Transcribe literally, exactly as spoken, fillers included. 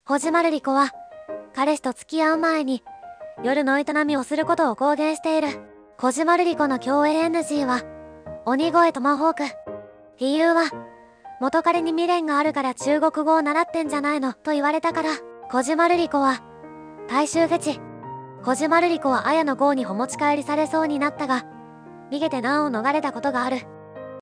小島瑠璃子は彼氏と付き合う前に夜の営みをすることを公言している。小島瑠璃子の共演 エヌジー は鬼越トマホーク。理由は元彼に未練があるから中国語を習ってんじゃないのと言われたから。小島瑠璃子は大衆フェチ。小島瑠璃子は綾野剛にお持ち帰りされそうになったが逃げて難を逃れたことがある。